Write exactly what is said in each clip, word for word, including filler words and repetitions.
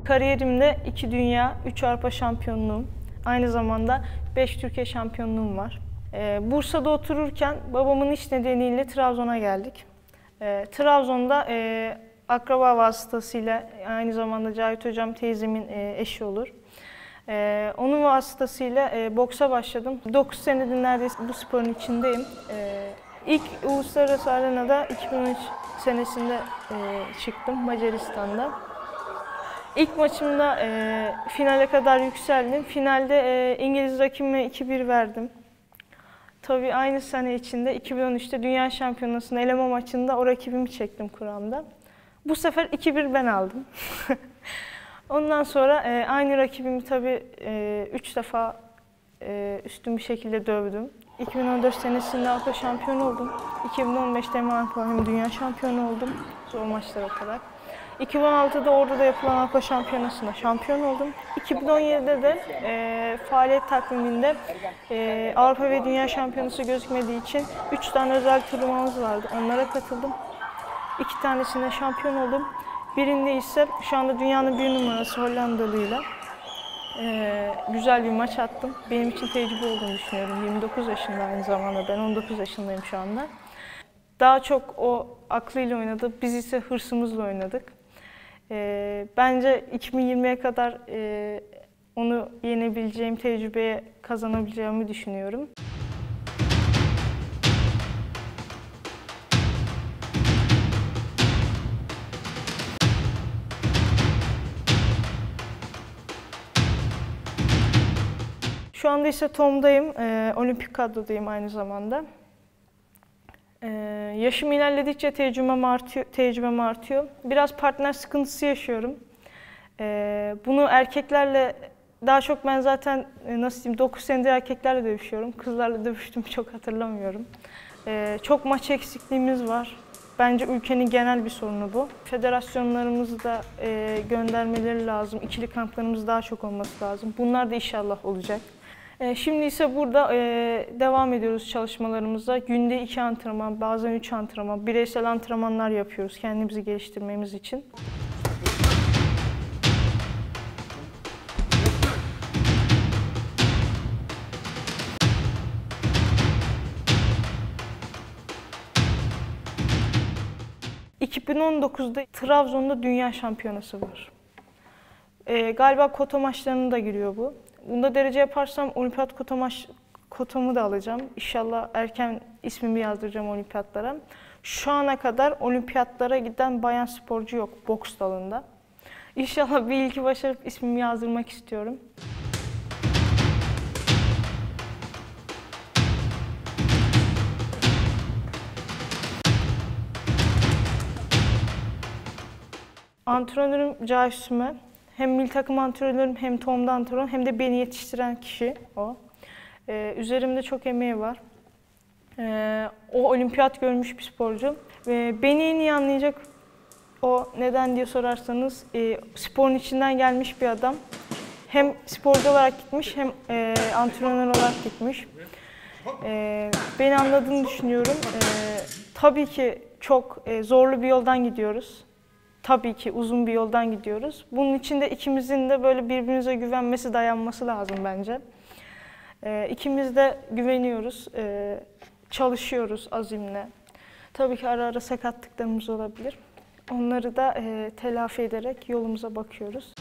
Kariyerimde iki dünya, üç Avrupa şampiyonluğum, aynı zamanda beş Türkiye şampiyonluğum var. Ee, Bursa'da otururken babamın iş nedeniyle Trabzon'a geldik. Ee, Trabzon'da e, akraba vasıtasıyla, aynı zamanda Cahit Hocam teyzemin e, eşi olur. Ee, onun vasıtasıyla e, boksa başladım. dokuz senedir neredeyse bu sporun içindeyim. Ee, ilk Uluslararası Arena'da iki bin on üç senesinde e, çıktım Macaristan'da. İlk maçımda e, finale kadar yükseldim. Finalde e, İngiliz rakibime iki bir verdim. Tabii aynı sene içinde iki bin on üçte Dünya Şampiyonası'nın eleme maçında o rakibimi çektim kuramda. Bu sefer iki bir ben aldım. Ondan sonra e, aynı rakibimi tabii e, üç defa e, üstün bir şekilde dövdüm. iki bin on dört senesinde Avrupa şampiyonu oldum. iki bin on beşte hem Avrupa hem Dünya şampiyonu oldum. Zor maçlar olarak. iki bin on altıda orada da yapılan Avrupa Şampiyonası'nda şampiyon oldum. iki bin on yedide de e, faaliyet takviminde e, Avrupa ve Dünya Şampiyonası gözükmediği için üç tane özel turnuvamız vardı. Onlara katıldım. İki tanesinde şampiyon oldum. Birinde ise şu anda dünyanın bir numarası Hollandalıyla e, güzel bir maç attım. Benim için tecrübe olduğunu düşünüyorum. yirmi dokuz yaşında aynı zamanda. Ben on dokuz yaşındayım şu anda. Daha çok o aklıyla oynadı. Biz ise hırsımızla oynadık. E, bence iki bin yirmiye kadar e, onu yenebileceğim, tecrübeye kazanabileceğimi düşünüyorum. Şu anda ise Tom'dayım, e, olimpik kadrodayım aynı zamanda. E, yaşım ilerledikçe tecrübem artıyor, tecrübem artıyor. Biraz partner sıkıntısı yaşıyorum. E, bunu erkeklerle, daha çok ben zaten e, nasıl diyeyim, dokuz senedir erkeklerle dövüşüyorum. Kızlarla dövüştüm çok hatırlamıyorum. E, çok maç eksikliğimiz var. Bence ülkenin genel bir sorunu bu. Federasyonlarımızı da e, göndermeleri lazım. İkili kamplarımız daha çok olması lazım. Bunlar da inşallah olacak. Şimdi ise burada devam ediyoruz çalışmalarımıza. Günde iki antrenman, bazen üç antrenman, bireysel antrenmanlar yapıyoruz kendimizi geliştirmemiz için. iki bin on dokuzda Trabzon'da Dünya Şampiyonası var. Ee, galiba kota maçlarına da giriyor bu. Bunda derece yaparsam olimpiyat kota maç, kotamı da alacağım. İnşallah erken ismimi yazdıracağım olimpiyatlara. Şu ana kadar olimpiyatlara giden bayan sporcu yok boks dalında. İnşallah bir ilki başarıp ismimi yazdırmak istiyorum. Antrenörüm Cahit Sümer. Hem milli takım antrenörüm, hem Tom'da antrenörüm, hem de beni yetiştiren kişi o. Ee, üzerimde çok emeği var. Ee, o olimpiyat görmüş bir sporcu. Ee, beni en iyi anlayacak o, neden diye sorarsanız, e, sporun içinden gelmiş bir adam. Hem sporcu olarak gitmiş, hem e, antrenör olarak gitmiş. E, beni anladığını düşünüyorum. E, tabii ki çok e, zorlu bir yoldan gidiyoruz. Tabii ki uzun bir yoldan gidiyoruz. Bunun için de ikimizin de böyle birbirimize güvenmesi, dayanması lazım bence. E, ikimiz de güveniyoruz, e, çalışıyoruz azimle. Tabii ki ara ara sakatlıklarımız olabilir. Onları da e, telafi ederek yolumuza bakıyoruz.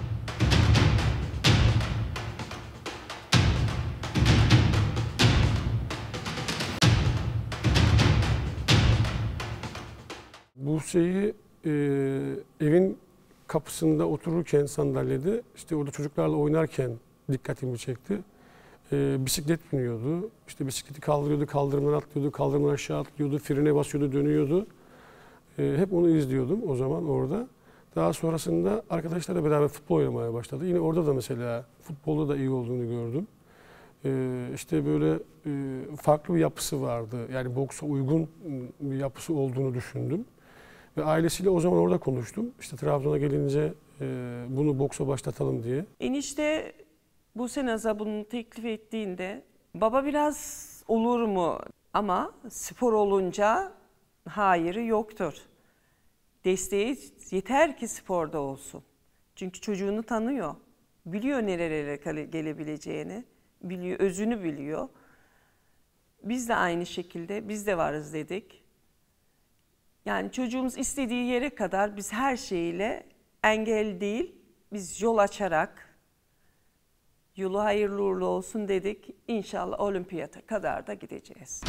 Buse'yi e, evin kapısında otururken sandalyede, işte orada çocuklarla oynarken dikkatimi çekti. E, bisiklet biniyordu, işte bisikleti kaldırıyordu, kaldırımdan atlıyordu, kaldırımdan aşağı atlıyordu, frene basıyordu, dönüyordu. E, hep onu izliyordum o zaman orada. Daha sonrasında arkadaşlarla beraber futbol oynamaya başladı. Yine orada da mesela futbolda da iyi olduğunu gördüm. E, işte böyle e, farklı bir yapısı vardı. Yani boksa uygun bir yapısı olduğunu düşündüm. Ve ailesiyle o zaman orada konuştum. İşte Trabzon'a gelince e, bunu boksa başlatalım diye. Enişte Buse Naz'a bunu teklif ettiğinde baba biraz olur mu, ama spor olunca hayırı yoktur. Desteği yeter ki sporda olsun. Çünkü çocuğunu tanıyor. Biliyor nerelere gelebileceğini, biliyor, özünü biliyor. Biz de aynı şekilde, biz de varız dedik. Yani çocuğumuz istediği yere kadar biz her şeyle engel değil, biz yol açarak yolu hayırlı uğurlu olsun dedik. İnşallah olimpiyata kadar da gideceğiz.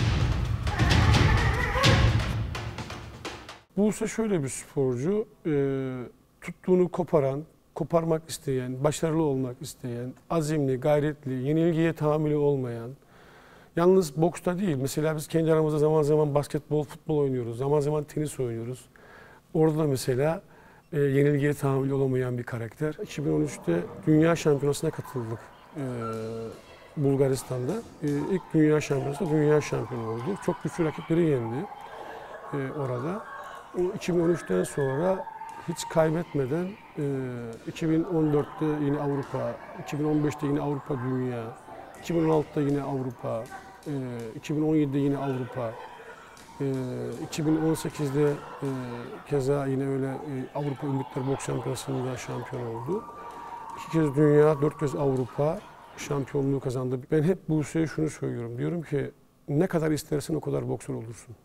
Buse şöyle bir sporcu, e, tuttuğunu koparan, koparmak isteyen, başarılı olmak isteyen, azimli, gayretli, yenilgiye tahammülü olmayan, yalnız boksta değil, mesela biz kendi aramızda zaman zaman basketbol, futbol oynuyoruz, zaman zaman tenis oynuyoruz. Orada da mesela e, yenilgiye tahammülü olamayan bir karakter. iki bin on üçte Dünya Şampiyonası'na katıldık e, Bulgaristan'da. E, ilk Dünya Şampiyonası'nda dünya şampiyonu oldu. Çok güçlü rakipleri yendi e, orada. O iki bin on üçten sonra hiç kaybetmeden e, iki bin on dörtte yine Avrupa, iki bin on beşte yine Avrupa Dünya, iki bin on altıda yine Avrupa, e, iki bin on yedide yine Avrupa, e, iki bin on sekizde e, keza yine öyle e, Avrupa Ümitler Boks Şampiyonası'nda şampiyon oldu. İki kez Dünya, dört kez Avrupa şampiyonluğu kazandı. Ben hep Buse'ye şunu söylüyorum, diyorum ki ne kadar istersen o kadar boksör olursun.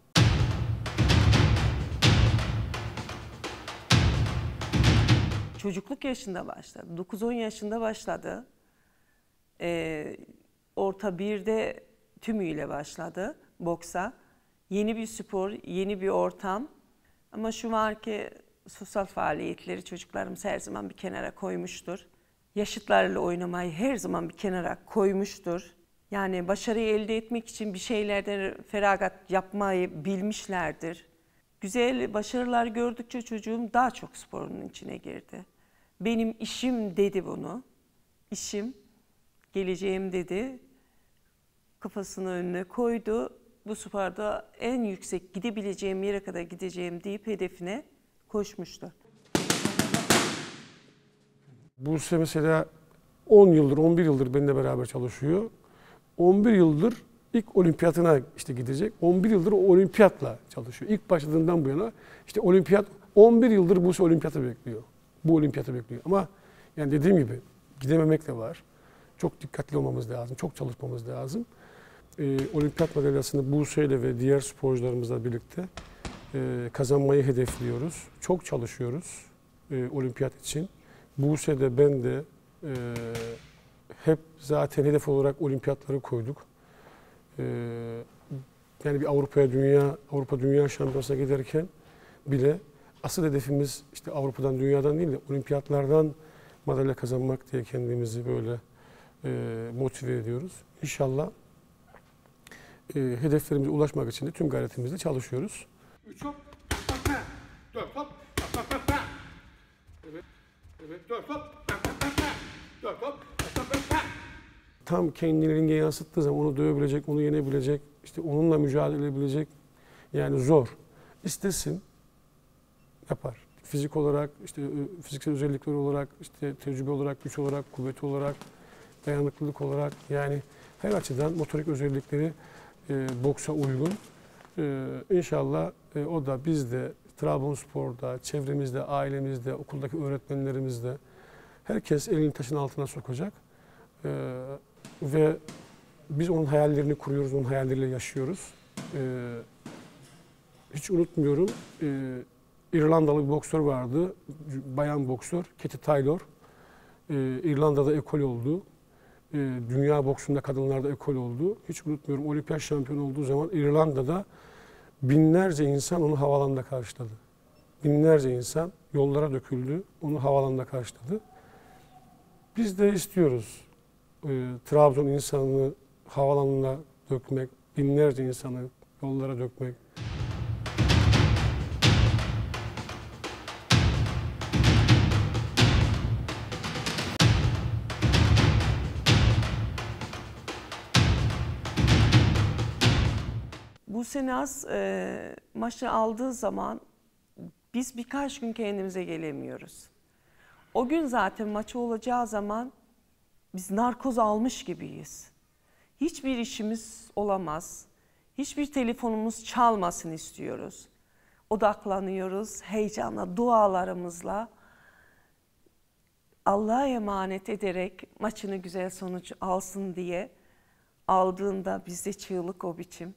Çocukluk yaşında başladı. dokuz on yaşında başladı. Ee, orta birde tümüyle başladı boksa. Yeni bir spor, yeni bir ortam. Ama şu var ki sosyal faaliyetleri çocuklarımız her zaman bir kenara koymuştur. Yaşıtlarıyla oynamayı her zaman bir kenara koymuştur. Yani başarıyı elde etmek için bir şeylerden feragat yapmayı bilmişlerdir. Güzel başarılar gördükçe çocuğum daha çok sporun içine girdi. Benim işim dedi bunu. İşim, geleceğim dedi. Kafasını önüne koydu. Bu sporda en yüksek gidebileceğim yere kadar gideceğim deyip hedefine koşmuştu. Buse mesela on yıldır, on bir yıldır benimle beraber çalışıyor. on bir yıldır ilk olimpiyatına işte gidecek. on bir yıldır o olimpiyatla çalışıyor. İlk başladığından bu yana işte olimpiyat, on bir yıldır Buse olimpiyatı bekliyor. Bu olimpiyatı bekliyor. Ama yani dediğim gibi gidememek de var. Çok dikkatli olmamız lazım, çok çalışmamız lazım. Ee, olimpiyat madalyasını Buse ile ve diğer sporcularımızla birlikte e, kazanmayı hedefliyoruz. Çok çalışıyoruz e, olimpiyat için. Buse de ben de e, hep zaten hedef olarak olimpiyatları koyduk. E, yani bir Avrupa'ya dünya Avrupa Dünya Şampiyonası'na giderken bile asıl hedefimiz işte Avrupa'dan, dünyadan değil de olimpiyatlardan madalya kazanmak diye kendimizi böyle e, motive ediyoruz. İnşallah e, hedeflerimize ulaşmak için de tüm gayretimizle çalışıyoruz. Üç hop, dört hop, evet, evet, dört hop, dört hop. Tam kendini ringe yansıttığı zaman onu dövebilecek, onu yenebilecek, işte onunla mücadele edebilecek, yani zor. İstesin, yapar. Fizik olarak, işte fiziksel özellikler olarak, işte tecrübe olarak, güç olarak, kuvvet olarak, dayanıklılık olarak, yani her açıdan motorik özellikleri e, boksa uygun. E, İnşallah e, o da biz de Trabzonspor'da, çevremizde, ailemizde, okuldaki öğretmenlerimizde herkes elini taşın altına sokacak. E, ve biz onun hayallerini kuruyoruz, onun hayalleriyle yaşıyoruz. E, hiç unutmuyorum. E, İrlandalı bir boksör vardı, bayan boksör, Katie Taylor. Ee, İrlanda'da ekol oldu. Ee, dünya boksunda kadınlarda ekol oldu. Hiç unutmuyorum, olimpiyat şampiyonu olduğu zaman İrlanda'da binlerce insan onu havaalanında karşıladı. Binlerce insan yollara döküldü, onu havaalanında karşıladı. Biz de istiyoruz e, Trabzon insanını havaalanına dökmek, binlerce insanı yollara dökmek. Buse Naz e, maçı aldığı zaman biz birkaç gün kendimize gelemiyoruz. O gün zaten maçı olacağı zaman biz narkoz almış gibiyiz. Hiçbir işimiz olamaz. Hiçbir telefonumuz çalmasın istiyoruz. Odaklanıyoruz heyecanla, dualarımızla. Allah'a emanet ederek maçını güzel sonuç alsın diye aldığında bizde çığlık o biçim.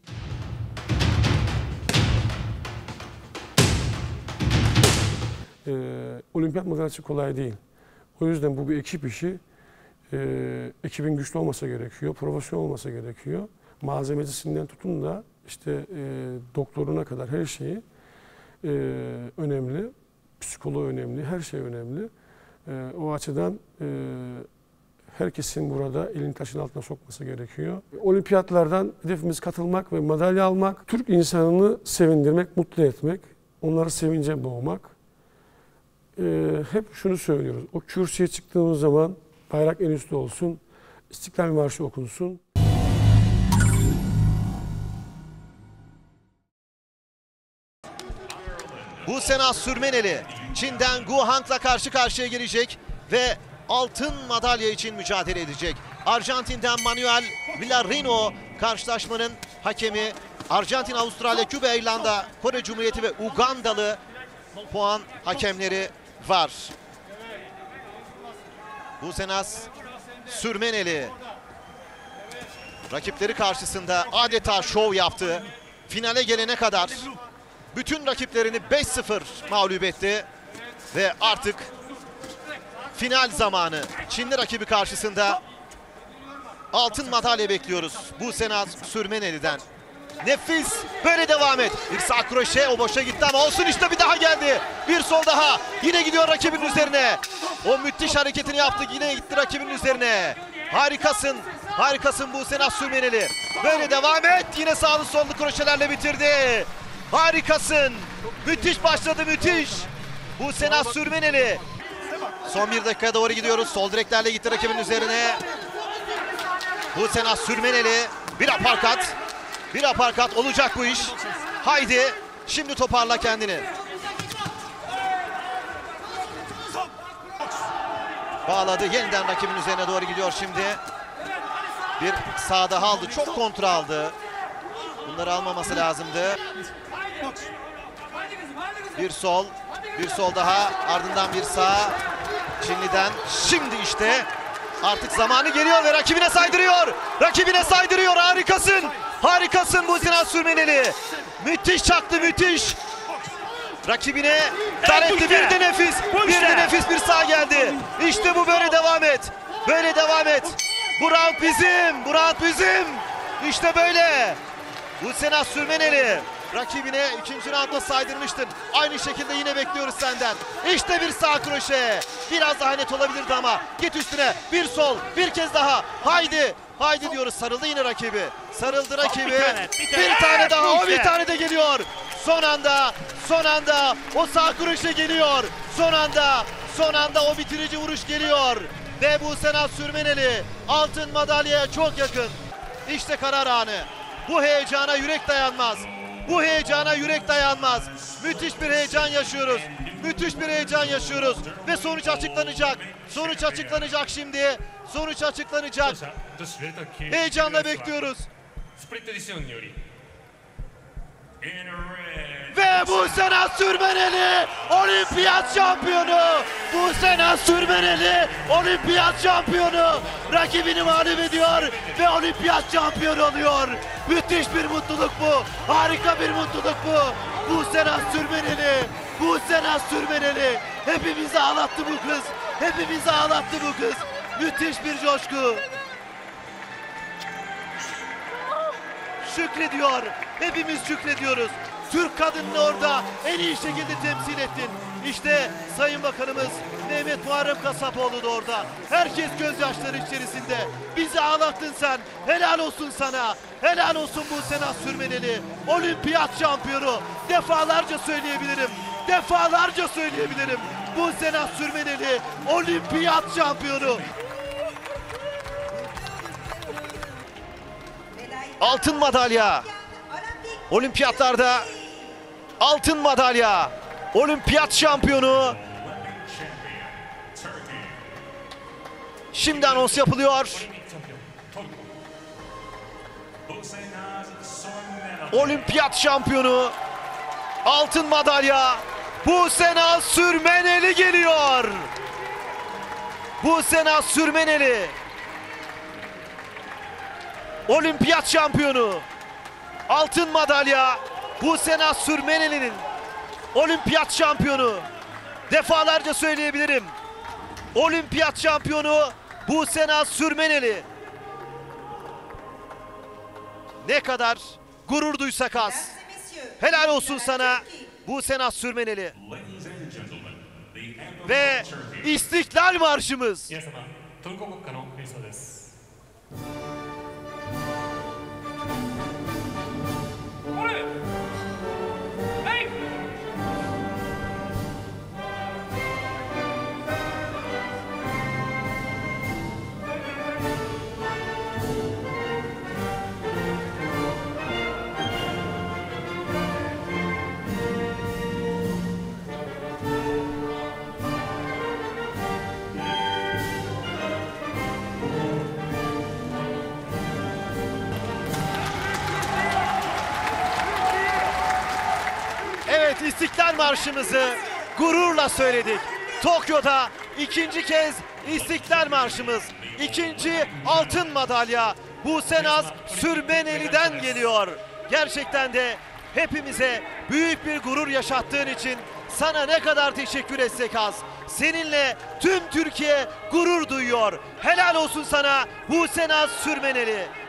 Ee, olimpiyat madalyası kolay değil. O yüzden bu bir ekip işi. Ee, ekibin güçlü olması gerekiyor, profesyonel olması gerekiyor. Malzemecisinden tutun da işte e, doktoruna kadar her şeyi e, önemli. Psikoloğu önemli, her şey önemli. E, o açıdan e, herkesin burada elini taşın altına sokması gerekiyor. Olimpiyatlardan hedefimiz katılmak ve madalya almak, Türk insanını sevindirmek, mutlu etmek, onları sevince boğmak. E, hep şunu söylüyoruz, o kürsüye çıktığımız zaman bayrak en üstte olsun, İstiklal Marşı okunsun. Buse Naz Sürmeneli, Çin'den Gu Hang'la karşı karşıya gelecek ve altın madalya için mücadele edecek. Arjantin'den Manuel Villarino karşılaşmanın hakemi. Arjantin, Avustralya, Küba, İrlanda, Kore Cumhuriyeti ve Ugandalı puan hakemleri var. Buse Naz Sürmeneli rakipleri karşısında adeta şov yaptı. Finale gelene kadar bütün rakiplerini beş sıfır mağlup etti ve artık final zamanı. Çinli rakibi karşısında altın madalya bekliyoruz Buse Naz Sürmeneli'den. Nefis, böyle devam et. Bir sağ kroşe, o boşa gitti ama olsun, işte bir daha geldi. Bir sol daha, yine gidiyor rakibin üzerine. O müthiş hareketini yaptı, yine gitti rakibin üzerine. Harikasın, harikasın Buse Naz Sürmeneli. Böyle devam et, yine sağlı sollu kroşelerle bitirdi. Harikasın, müthiş başladı, müthiş. Buse Naz Sürmeneli. Son bir dakikaya doğru gidiyoruz, sol direklerle gitti rakibin üzerine. Buse Naz Sürmeneli, bir aparkat. Bir aparkat, olacak bu iş. Haydi, şimdi toparla kendini. Bağladı, yeniden rakibin üzerine doğru gidiyor şimdi. Bir sağ daha aldı, çok kontra aldı. Bunları almaması lazımdı. Bir sol, bir sol daha, ardından bir sağ. Çinli'den şimdi işte artık zamanı geliyor ve rakibine saydırıyor. Rakibine saydırıyor, harikasın. Harikasın Buse Naz Sürmeneli. Müthiş çaktı, müthiş. Rakibine dar etti, bir de nefis. Bir de nefis bir sağ geldi. İşte bu, böyle devam et. Böyle devam et. Bu round bizim, bu round bizim. İşte böyle. Buse Naz Sürmeneli. Rakibine ikinci roundda saydırmıştın. Aynı şekilde yine bekliyoruz senden. İşte bir sağ kroşe. Biraz daha net olabilirdi ama. Git üstüne. Bir sol. Bir kez daha. Haydi. Haydi diyoruz. Sarıldı yine rakibi. Sarıldı rakibi. Bir tane, bir tane. Bir tane daha. O bir tane de geliyor. Son anda. Son anda. O sağ kroşe geliyor. Son anda. Son anda o bitirici vuruş geliyor. Ve Buse Naz Sürmeneli altın madalyaya çok yakın. İşte karar anı. Bu heyecana yürek dayanmaz. Bu heyecana yürek dayanmaz. Müthiş bir heyecan yaşıyoruz. Müthiş bir heyecan yaşıyoruz. Ve sonuç açıklanacak. Sonuç açıklanacak şimdi. Sonuç açıklanacak. Heyecanla bekliyoruz. Ve Buse Naz Sürmeneli olimpiyat şampiyonu. Buse Naz Sürmeneli olimpiyat şampiyonu. Rakibini mağlup ediyor ve olimpiyat şampiyonu oluyor. Müthiş bir mutluluk bu. Harika bir mutluluk bu. Buse Naz Sürmeneli. Buse Naz Sürmeneli. Hepimizi ağlattı bu kız. Hepimizi ağlattı bu kız. Müthiş bir coşku. Şükrediyor. Hepimiz şükrediyoruz. Türk kadınını orada en iyi şekilde temsil ettin. İşte Sayın Bakanımız Mehmet Muharrem Kasapoğlu da orada. Herkes gözyaşları içerisinde. Bizi ağlattın sen. Helal olsun sana. Helal olsun Buse Naz Sürmeneli. Olimpiyat şampiyonu. Defalarca söyleyebilirim. Defalarca söyleyebilirim. Buse Naz Sürmeneli olimpiyat şampiyonu. Altın madalya. Olimpiyatlarda altın madalya. Olimpiyat şampiyonu. Şimdi anons yapılıyor. Olimpiyat şampiyonu. Altın madalya. Buse Naz Sürmeneli geliyor. Buse Naz Sürmeneli. Olimpiyat şampiyonu. Altın madalya Buse Naz Sürmeneli'nin. Olimpiyat şampiyonu. Defalarca söyleyebilirim. Olimpiyat şampiyonu Buse Naz Sürmeneli. Ne kadar gurur duysak az. Helal olsun sana Buse Naz Sürmeneli. Ve İstiklal Marşımız. 皆様、トルコ国歌の演奏です。 Evet, İstiklal Marşımızı gururla söyledik. Tokyo'da ikinci kez İstiklal Marşımız. İkinci altın madalya Buse Naz Sürmeneli'den geliyor. Gerçekten de hepimize büyük bir gurur yaşattığın için sana ne kadar teşekkür etsek az. Seninle tüm Türkiye gurur duyuyor. Helal olsun sana Buse Naz Sürmeneli.